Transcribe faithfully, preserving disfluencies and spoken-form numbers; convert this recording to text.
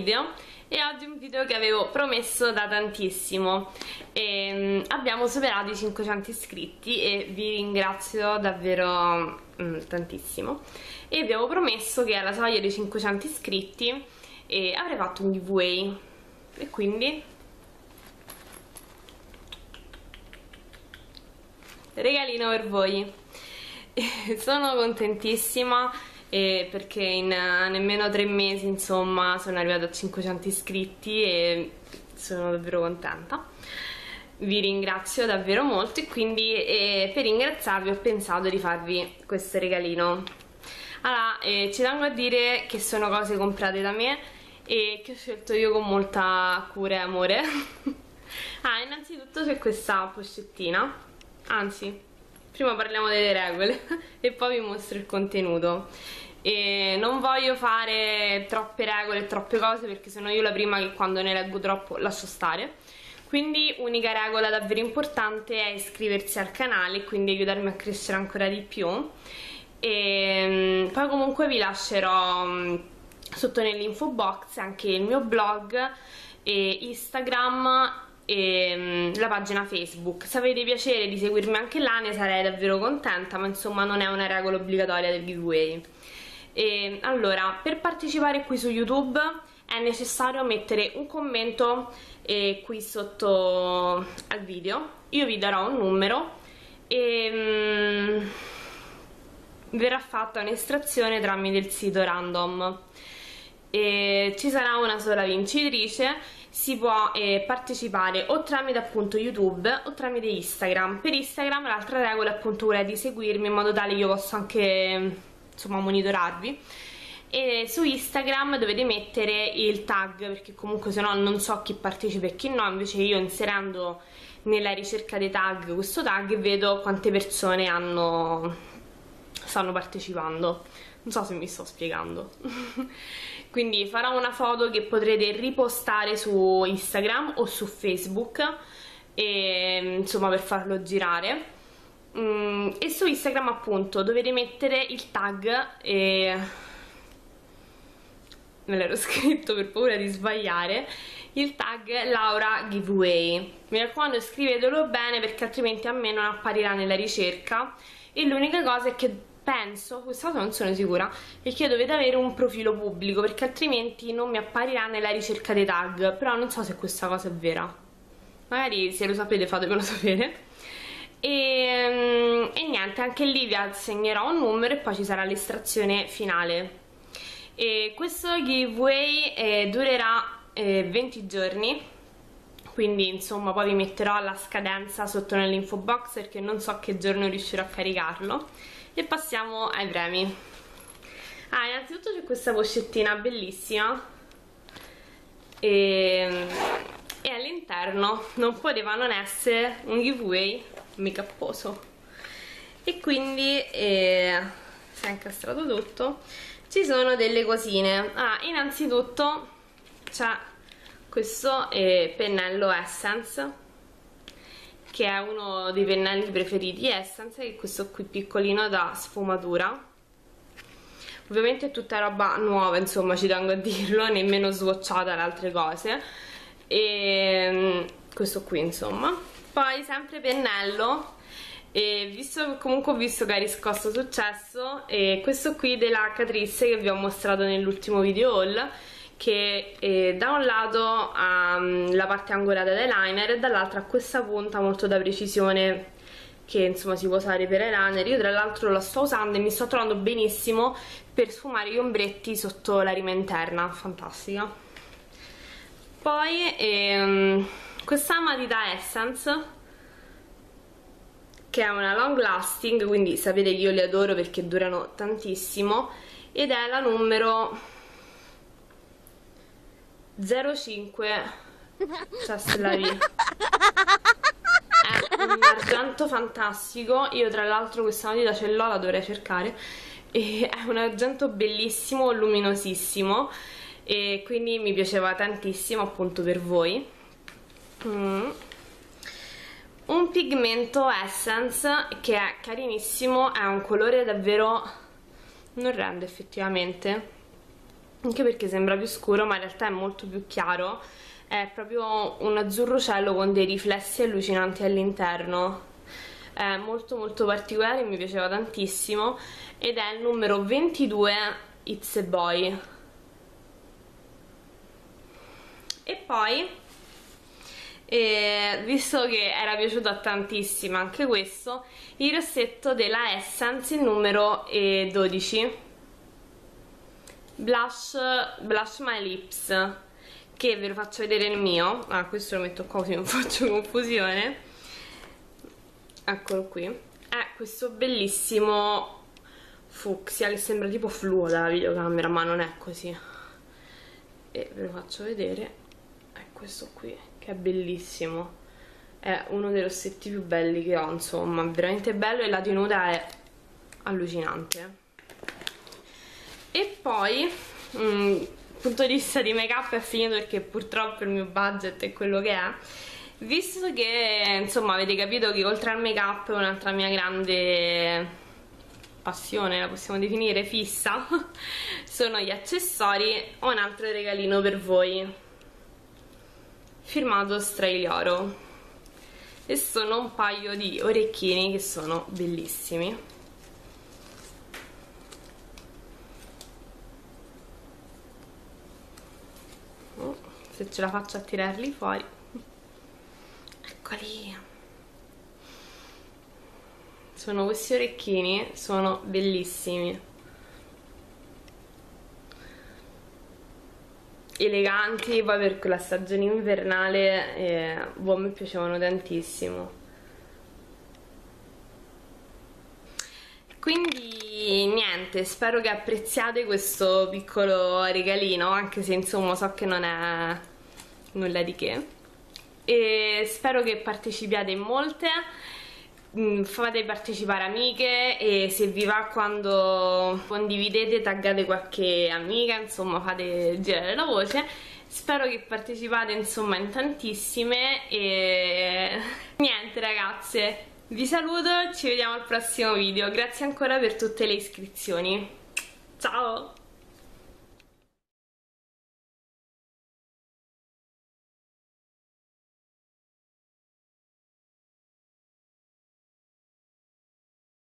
video. E oggi un video che avevo promesso da tantissimo. E, um, abbiamo superato i cinquecento iscritti e vi ringrazio davvero um, tantissimo. E vi avevo promesso che alla soglia dei cinquecento iscritti eh, avrei fatto un giveaway. E quindi regalino per voi. Sono contentissima eh, perché in uh, nemmeno tre mesi insomma sono arrivata a cinquecento iscritti e sono davvero contenta. Vi ringrazio davvero molto e quindi eh, per ringraziarvi ho pensato di farvi questo regalino. Allora, eh, ci tengo a dire che sono cose comprate da me e che ho scelto io con molta cura e amore. Ah, innanzitutto c'è questa pochettina, anzi prima parliamo delle regole e poi vi mostro il contenuto. E non voglio fare troppe regole e troppe cose perché sono io la prima che quando ne leggo troppo lascio stare. Quindi unica regola davvero importante è iscriversi al canale e quindi aiutarmi a crescere ancora di più. E poi comunque vi lascerò sotto nell'info box anche il mio blog e Instagram e la pagina Facebook. Se avete piacere di seguirmi anche là ne sarei davvero contenta, ma insomma non è una regola obbligatoria del giveaway. E allora, per partecipare qui su YouTube è necessario mettere un commento eh, qui sotto al video. Io vi darò un numero e mm, verrà fatta un'estrazione tramite il sito random e ci sarà una sola vincitrice. Si può eh, partecipare o tramite appunto YouTube o tramite Instagram. Per Instagram l'altra regola è appunto quella di seguirmi in modo tale che io possa anche insomma monitorarvi. E su Instagram dovete mettere il tag perché comunque se no non so chi partecipa e chi no, invece io inserendo nella ricerca dei tag questo tag vedo quante persone hanno stanno partecipando. Non so se mi sto spiegando. Quindi farò una foto che potrete ripostare su Instagram o su Facebook e, insomma, per farlo girare. Mm, e su Instagram appunto dovete mettere il tag e... me l'ero scritto per paura di sbagliare, il tag Laura Giveaway. Mi raccomando, scrivetelo bene perché altrimenti a me non apparirà nella ricerca. E l'unica cosa è che penso, questa cosa non sono sicura, è che dovete avere un profilo pubblico perché altrimenti non mi apparirà nella ricerca dei tag. Però non so se questa cosa è vera, magari se lo sapete fatemelo sapere. E, e niente, anche lì vi assegnerò un numero e poi ci sarà l'estrazione finale. E questo giveaway eh, durerà eh, venti giorni, quindi insomma poi vi metterò la scadenza sotto nell'info box perché non so che giorno riuscirò a caricarlo. E passiamo ai premi. Ah, innanzitutto c'è questa pochettina bellissima e, e all'interno non poteva non essere un giveaway make-uposo e quindi eh, si è incastrato tutto. Ci sono delle cosine. Ah, innanzitutto c'è questo eh, pennello Essence, che è uno dei pennelli preferiti Essence, che è questo qui piccolino da sfumatura. Ovviamente è tutta roba nuova, insomma, ci tengo a dirlo, nemmeno swatchata le altre cose. E questo qui, insomma. Poi sempre pennello, e visto che comunque ho visto che ha riscosso successo, e questo qui della Catrice che vi ho mostrato nell'ultimo video haul, che eh, da un lato ha um, la parte angolata d'eyeliner e dall'altra ha questa punta molto da precisione che insomma si può usare per eyeliner. Io tra l'altro la sto usando e mi sto trovando benissimo per sfumare gli ombretti sotto la rima interna, fantastica. Poi ehm, questa matita Essence, che è una long lasting, quindi sapete che io le adoro perché durano tantissimo, ed è la numero zero cinque, cioè se la vi. È un argento fantastico. Io tra l'altro questa matita ce l'ho, la dovrei cercare, e è un argento bellissimo, luminosissimo, e quindi mi piaceva tantissimo appunto per voi. mm. Un pigmento Essence che è carinissimo, è un colore davvero, non rende effettivamente, anche perché sembra più scuro ma in realtà è molto più chiaro, è proprio un azzurro cielo con dei riflessi allucinanti all'interno, è molto molto particolare, mi piaceva tantissimo ed è il numero ventidue It's a Boy. E poi, eh, visto che era piaciuto a tantissimo anche questo, il rossetto della Essence, il numero eh, dodici, Blush, Blush My Lips, che ve lo faccio vedere il mio. Ah, questo lo metto qua così non faccio confusione. Eccolo qui. È questo bellissimo fucsia che sembra tipo fluo dalla videocamera, ma non è così. E ve lo faccio vedere. È questo qui, che è bellissimo. È uno dei rossetti più belli che ho, insomma, veramente bello, e la tenuta è allucinante. E poi, mh, punto di vista di make up è finito perché purtroppo il mio budget è quello che è. Visto che, insomma, avete capito che oltre al make up un'altra mia grande passione, la possiamo definire fissa, sono gli accessori, ho un altro regalino per voi, firmato Strailioro, e sono un paio di orecchini che sono bellissimi. Se ce la faccio a tirarli fuori, eccoli, sono questi orecchini, sono bellissimi, eleganti, poi per quella stagione invernale eh, boh, mi piacevano tantissimo. Quindi niente, spero che apprezziate questo piccolo regalino, anche se insomma so che non è nulla di che, e spero che partecipiate in molte, fate partecipare amiche, e se vi va quando condividete taggate qualche amica, insomma fate girare la voce. Spero che partecipate insomma in tantissime, e niente ragazze, vi saluto, ci vediamo al prossimo video, grazie ancora per tutte le iscrizioni, ciao!